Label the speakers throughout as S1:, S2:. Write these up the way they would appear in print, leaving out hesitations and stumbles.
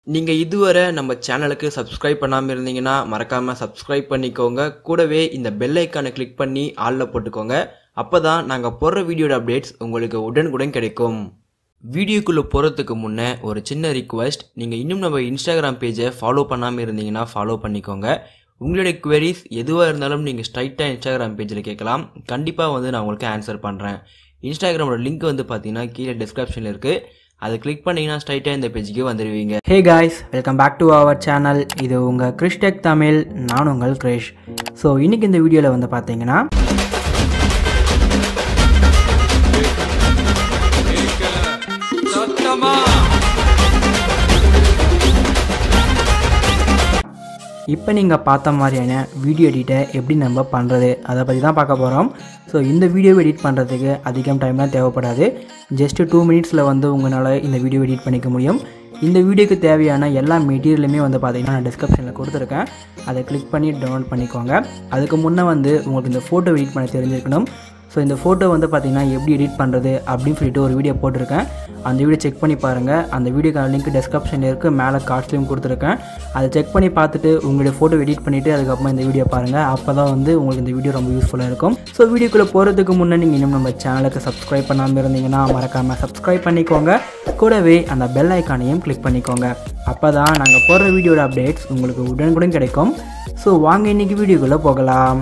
S1: நீங்க இதுவரை நம்ம சேனலுக்கு சப்ஸ்கிரைப் பண்ணாம இருந்தீங்கன்னா மறக்காம சப்ஸ்கிரைப் பண்ணிக்கோங்க. கூடவே இந்த பெல் ஐகானை கிளிக் பண்ணி ஆல்ல போட்டுக்கோங்க. அப்பதான் நாங்க போடுற வீடியோட அப்டேட்ஸ் உங்களுக்கு உடனுக்குடன் கிடைக்கும். வீடியோக்குள்ள போறதுக்கு முன்னே ஒரு சின்ன ரிக்வெஸ்ட், நீங்க இன்னும் நம்ம இன்ஸ்டாகிராம் பேஜை ஃபாலோ பண்ணாம இருந்தீங்கன்னா ஃபாலோ பண்ணிக்கோங்க. உங்களுடைய குவெரிஸ் எதுவாக இருந்தாலும் நீங்கள் ஸ்ட்ரைட்டாக இன்ஸ்டாகிராம் பேஜில் கேட்கலாம். கண்டிப்பாக நான் உங்களுக்கு ஆன்சர் பண்ணுறேன். இன்ஸ்டாகிராமோட லிங்க் பார்த்தீங்கன்னா கீழே டிஸ்கிரிப்ஷனில் இருக்குது. அதை கிளிக் பண்ணிங்கன்னா ஸ்ட்ரைட்டாக இந்த பேஜுக்கு வந்துடுவீங்க.
S2: Hey guys, welcome back to our channel. இது உங்கள் கிரிஷ் டெக் தமிழ். நான் உங்கள் கிரிஷ். ஸோ இன்றைக்கி இந்த வீடியோவில் பார்த்தீங்கன்னா இப்போ நீங்கள் பார்த்த மாதிரியான வீடியோ எடிட்டை எப்படி நம்ம பண்ணுறது அதை பற்றி தான் பார்க்க போகிறோம். ஸோ இந்த வீடியோவை எடிட் பண்ணுறதுக்கு அதிகம் டைம்லாம் தேவைப்படாது. ஜஸ்ட்டு 2 மினிட்ஸில் உங்களால் இந்த வீடியோ எடிட் பண்ணிக்க முடியும். இந்த வீடியோக்கு தேவையான எல்லா மெட்டீரியலுமே பார்த்தீங்கன்னா நான் டிஸ்கிரிப்ஷனில் கொடுத்துருக்கேன். அதை கிளிக் பண்ணி டவுன்லோட் பண்ணிக்கோங்க. அதுக்கு முன்னே உங்களுக்கு இந்த ஃபோட்டோ எடிட் பண்ண தெரிஞ்சிருக்கணும். ஸோ இந்த ஃபோட்டோ பார்த்தீங்கன்னா எப்படி எடிட் பண்ணுறது அப்படின்னு சொல்லிட்டு ஒரு வீடியோ போட்டிருக்கேன். அந்த வீடியோ செக் பண்ணி பாருங்கள். அந்த வீடியோக்கான லிங்க் டிஸ்கிரிப்ஷனில் இருக்குது, மேலே கார்ட்ஸ்லையும் கொடுத்துருக்கேன். அதை செக் பண்ணி பார்த்துட்டு உங்களுடைய ஃபோட்டோ எடிட் பண்ணிவிட்டு அதுக்கப்புறமா இந்த வீடியோ பாருங்கள். அப்போ தான் உங்களுக்கு இந்த வீடியோ ரொம்ப யூஸ்ஃபுல்லாக இருக்கும். ஸோ வீடியோக்குள்ளே போகிறதுக்கு முன்னே நீங்கள் இன்னும் நம்ம சேனலுக்கு சப்ஸ்கிரைப் பண்ணாமல் இருந்தீங்கன்னா மறக்காமல் சப்ஸ்கிரைப் பண்ணிக்கோங்க. கூடவே அந்த பெல் ஐக்கானையும் கிளிக் பண்ணிக்கோங்க. அப்போ தான் நாங்கள் போடுற வீடியோட அப்டேட்ஸ் உங்களுக்கு உடனுக்குடன் கிடைக்கும். ஸோ வாங்க இன்றைக்கி வீடியோக்குள்ளே போகலாம்.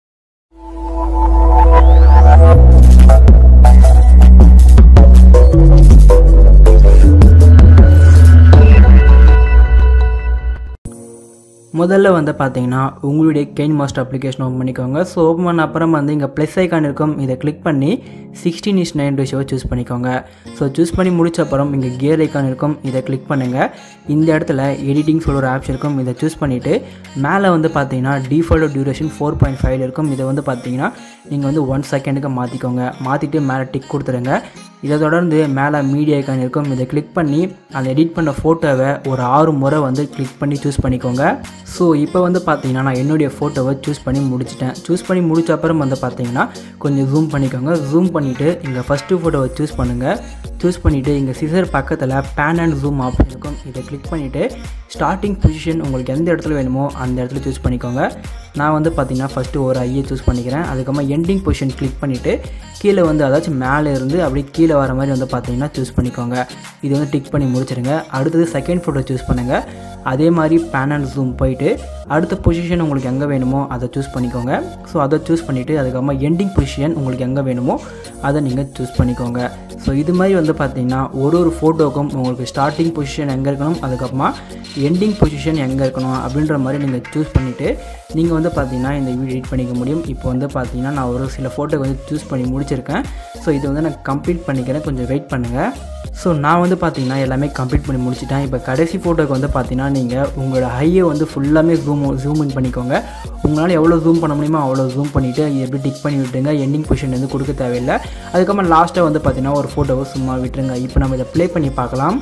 S2: முதல்ல பார்த்தீங்கன்னா உங்களுடைய கெயின் மாஸ்டர் அப்ளிகேஷன் ஓப்பன் பண்ணிக்கோங்க. ஸோ ஓப்பன் பண்ண அப்புறம் இங்கே ப்ளஸ் ஐக்கான் இருக்கும். இதை கிளிக் பண்ணி 16:9 ரேஷியோவை சூஸ் பண்ணிக்கோங்க. ஸோ சூஸ் பண்ணி முடிச்ச அப்புறம் இங்கே கியர் ஐக்கான் இருக்கும். இதை கிளிக் பண்ணுங்கள். இந்த இடத்துல எடிட்டிங் சொல்கிற ஆப்ஷன் இருக்கும். இதை சூஸ் பண்ணிவிட்டு மேலே பார்த்தீங்கன்னா டிஃபால்ட் டியூரேஷன் 4.5 இருக்கும். இதை பார்த்தீங்கன்னா நீங்கள் 1 செகண்டுக்கு மாற்றிக்கோங்க. மாற்றிட்டு மேலே டிக் கொடுத்துருங்க. இதை தொடர்ந்து மேலே மீடியா ஐக்கான் இருக்கும். இதை கிளிக் பண்ணி அந்த எடிட் பண்ண ஃபோட்டோவை ஒரு 6 முறை கிளிக் பண்ணி சூஸ் பண்ணிக்கோங்க. ஸோ இப்போ பார்த்தீங்கன்னா நான் என்னுடைய ஃபோட்டோவை சூஸ் பண்ணி முடிச்சிட்டேன். சூஸ் பண்ணி முடிச்ச அப்புறம் பார்த்தீங்கன்னா கொஞ்சம் ஜூம் பண்ணிக்கோங்க. ஜூம் பண்ணிவிட்டு இங்கே ஃபஸ்ட்டு ஃபோட்டோவை சூஸ் பண்ணுங்கள். சூஸ் பண்ணிவிட்டு இங்கே சிசர் பக்கத்தில் பேன் அண்ட் ஜூம் ஆப்ஷன் இருக்கும். இதை கிளிக் பண்ணிவிட்டு ஸ்டார்டிங் பொசிஷன் உங்களுக்கு எந்த இடத்துல வேணுமோ அந்த இடத்துல சூஸ் பண்ணிக்கோங்க. நான் பார்த்தீங்கன்னா ஃபஸ்ட்டு ஒரு ஐயை சூஸ் பண்ணிக்கிறேன். அதுக்கப்புறமா எண்டிங் பொசிஷன் கிளிக் பண்ணிவிட்டு கீழே அதாச்சும் மேலே இருந்து அப்படியே கீழே வர மாதிரி பார்த்தீங்கன்னா சூஸ் பண்ணிக்கோங்க. இது டிக் பண்ணி முடிச்சிடுங்க. அடுத்தது செகண்ட் ஃபோட்டோ சூஸ் பண்ணுங்கள். அதே மாதிரி பேன் அண்ட் ஜூம் போயிட்டு அடுத்த பொசிஷன் உங்களுக்கு எங்கே வேணுமோ அதை சூஸ் பண்ணிக்கோங்க. ஸோ அதை சூஸ் பண்ணிவிட்டு அதுக்கப்புறமா எண்டிங் பொசிஷன் உங்களுக்கு எங்கே வேணுமோ அதை நீங்கள் சூஸ் பண்ணிக்கோங்க. ஸோ இது மாதிரி பார்த்தீங்கன்னா ஒரு ஃபோட்டோக்கும் உங்களுக்கு ஸ்டார்டிங் பொசிஷன் எங்கே இருக்கணும், அதுக்கப்புறமா எண்டிங் பொசிஷன் எங்கே இருக்கணும் அப்படின்ற மாதிரி நீங்கள் சூஸ் பண்ணிவிட்டு நீங்கள் பார்த்தீங்கன்னா இந்த வீடியோ எடிட் பண்ணிக்க முடியும். இப்போ பார்த்தீங்கன்னா நான் ஒரு சில ஃபோட்டோக்கு சூஸ் பண்ணி முடிச்சிருக்கேன். ஸோ இது நான் கம்ப்ளீட் பண்ணிக்கிறேன். கொஞ்சம் வெயிட் பண்ணுங்கள். ஸோ நான் பார்த்தீங்கன்னா எல்லாமே கம்ப்ளீட் பண்ணி முடிச்சிட்டேன். இப்போ கடைசி ஃபோட்டோக்கு பார்த்தீங்கன்னா நீங்கள் உங்களோட ஹையை ஃபுல்லாமே ஜூம் இன் பண்ணிக்கோங்க. உங்களால் எவ்வளோ ஜூம் பண்ண முடியுமோ அவ்வளோ ஜூம் பண்ணிவிட்டு எப்படி டிக் பண்ணி விட்டுருங்க. எண்டிங் பொசிஷன் கொடுக்க தேவையில்லை. அதுக்கப்புறம் லாஸ்ட்டாக பார்த்தீங்கன்னா ஒரு ஃபோட்டோவை சும்மா விட்டுருங்க. இப்போ நம்ம இதை ப்ளே பண்ணி பார்க்கலாம்.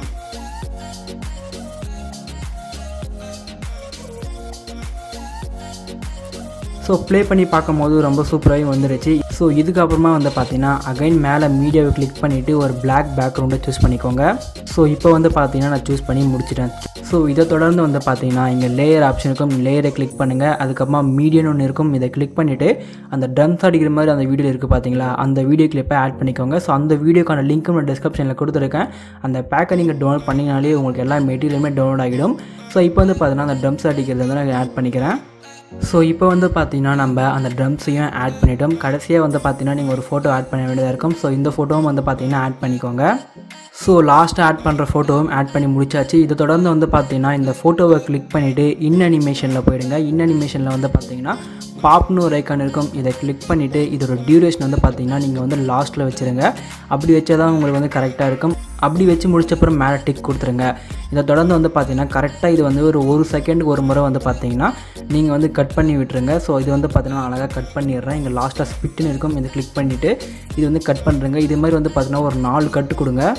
S2: ஸோ ப்ளே பண்ணி பார்க்கும்போது ரொம்ப சூப்பராகவும் வந்துடுச்சு. ஸோ இதுக்கப்புறமா பார்த்தீங்கன்னா அகைன் மேலே மீடியாவை கிளிக் பண்ணிவிட்டு ஒரு பிளாக் பேக்ரவுண்டை சூஸ் பண்ணிக்கோங்க. ஸோ இப்போ பார்த்தீங்கன்னா நான் சூஸ் பண்ணி முடிச்சிட்டேன். ஸோ இதை தொடர்ந்து பார்த்தீங்கன்னா இங்கே லேயர் ஆப்ஷன் இருக்கும். லேயரை கிளிக் பண்ணுங்கள். அதுக்கப்புறமா மீடியன்னு ஒன்று இருக்கும். இதை கிளிக் பண்ணிவிட்டு அந்த ட்ரம்ஸ் அடிக்கிற மாதிரி அந்த வீடியோ இருக்குது பார்த்தீங்களா, அந்த வீடியோ கிளிப்பை ஆட் பண்ணிக்கோங்க. ஸோ அந்த வீடியோக்கான லிங்க்கும் நான் டிஸ்கிரிப்ஷனில் கொடுத்துருக்கேன். அந்த பேக்கை நீங்கள் டவுன்லோட் பண்ணிங்கனாலே உங்களுக்கு எல்லா மெட்டீரியலுமே டவுன்லோட் ஆகிடும். ஸோ இப்போ பார்த்தீங்கன்னா அந்த ட்ரம்ஸ் அடிக்கிறது நான் ஆட் பண்ணிக்கிறேன். ஸோ இப்போ பார்த்தீங்கன்னா நம்ம அந்த ட்ரம்ஸையும் ஆட் பண்ணிட்டோம். கடைசியாக பார்த்தீங்கன்னா நீங்கள் ஒரு ஃபோட்டோ ஆட் பண்ண வேண்டியதாக இருக்கும். ஸோ இந்த ஃபோட்டோவும் பார்த்தீங்கன்னா ஆட் பண்ணிக்கோங்க. ஸோ லாஸ்ட்டாக ஆட் பண்ணுற ஃபோட்டோவும் ஆட் பண்ணி முடிச்சாச்சு. இதை தொடர்ந்து பார்த்தீங்கன்னா இந்த ஃபோட்டோவை கிளிக் பண்ணிவிட்டு இன் அனிமேஷனில் போயிடுங்க. இன் அனிமேஷனில் பார்த்தீங்கன்னா பாப்னு ஒரு ஐக்கான் இருக்கும். இதை கிளிக் பண்ணிவிட்டு இதோட டியூரேஷன் பார்த்தீங்கன்னா நீங்கள் லாஸ்ட்டில் வச்சுருங்க. அப்படி வச்சா தான் உங்களுக்கு கரெக்டாக இருக்கும். அப்படி வச்சு முடிச்சப்பறம் மேலே டிக் கொடுத்துருங்க. இதை தொடர்ந்து பார்த்தீங்கன்னா கரெக்டாக இது ஒரு செகண்டுக்கு ஒரு முறை பார்த்தீங்கன்னா நீங்கள் கட் பண்ணி விட்டுருங்க. ஸோ இது பார்த்தீங்கன்னா அழகாக கட் பண்ணிடுறேன். இங்கே லாஸ்ட்டாக ஸ்பிட்டுன்னு இருக்கும். இதை கிளிக் பண்ணிவிட்டு இது கட் பண்ணுறேங்க. இது மாதிரி பார்த்தீங்கன்னா ஒரு 4 கட்டு கொடுங்க.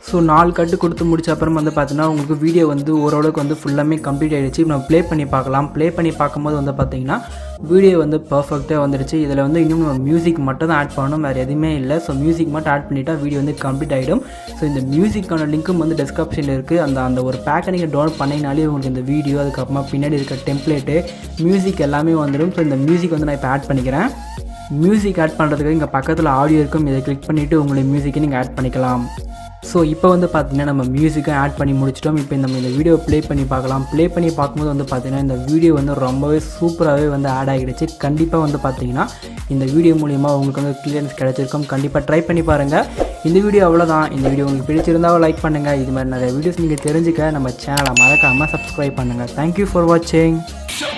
S2: ஸோ 4 கட்டு கொடுத்து முடிச்ச அப்புறம் வந்து பார்த்தீங்கன்னா உங்களுக்கு வீடியோ வந்து ஓரளவுக்கு வந்து ஃபுல்லாமே கம்ப்ளீட் ஆகிடுச்சு. நம்ம ப்ளே பண்ணி பார்க்கலாம். ப்ளே பண்ணி பார்க்கும்போது வந்து பார்த்தீங்கன்னா வீடியோ வந்து பர்ஃபெக்டாக வந்துடுச்சு. இதில் வந்து இன்னும் நம்ம மியூசிக் மட்டும் தான் ஆட் பண்ணணும், வேறு எதுவுமே இல்லை. ஸோ மியூசிக் மட்டும் ஆட் பண்ணிட்டா வீடியோ வந்து கம்ப்ளீட் ஆகிடும். ஸோ இந்த மியூசிக்கான லிங்க்கும் வந்து டிஸ்கிரிப்ஷனில் இருக்குது. அந்த ஒரு பேக்கை நீங்கள் டவுன்லோட் பண்ணினாலே உங்களுக்கு இந்த வீடியோ, அதுக்கப்புறமா பின்னாடி இருக்க டெம்ப்ளேட்டு, மியூசிக் எல்லாமே வந்துடும். ஸோ இந்த மியூசிக் வந்து நான் இப்போ ஆட் பண்ணிக்கிறேன். மியூசிக் ஆட் பண்ணுறதுக்கு இங்கே பக்கத்தில் ஆடியோ இருக்கும். இதை கிளிக் பண்ணிவிட்டு உங்களுடைய மியூசிக்கை நீங்கள் ஆட் பண்ணிக்கலாம். ஸோ இப்போ வந்து பார்த்தீங்கன்னா நம்ம மியூசிக்கை ஆட் பண்ணி முடிச்சிட்டோம். இப்போ நம்ம இந்த வீடியோ ப்ளே பண்ணி பார்க்கலாம். ப்ளே பண்ணி பார்க்கும்போது வந்து பார்த்தீங்கன்னா இந்த வீடியோ வந்து ரொம்பவே சூப்பராகவே வந்து ஆட் ஆகிடுச்சு. கண்டிப்பாக வந்து பார்த்தீங்கன்னா இந்த வீடியோ மூலிமா உங்களுக்கு வந்து கிளியரன்ஸ் கிடச்சிருக்கும். கண்டிப்பாக ட்ரை பண்ணி பாருங்கள். இந்த வீடியோ அவ்வளோதான். இந்த வீடியோ உங்களுக்கு பிடிச்சிருந்தால் லைக் பண்ணுங்கள். இது மாதிரி நிறைய வீடியோஸ் நீங்கள் தெரிஞ்சுக்க நம்ம சேனலை மறக்காமல் சப்ஸ்கிரைப் பண்ணுங்கள். தேங்க்யூ ஃபார் வாட்சிங்.